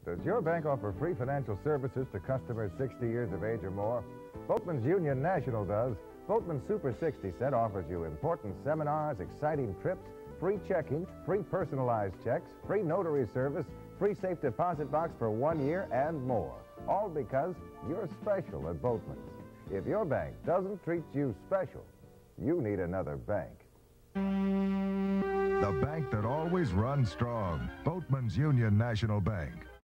Does your bank offer free financial services to customers 60 years of age or more? Boatmen's Union National does. Boatman Super 60 Cent offers you important seminars, exciting trips, free checking, free personalized checks, free notary service, free safe deposit box for 1 year, and more. All because you're special at Boatman's. If your bank doesn't treat you special, you need another bank. The bank that always runs strong. Boatman's Union National Bank.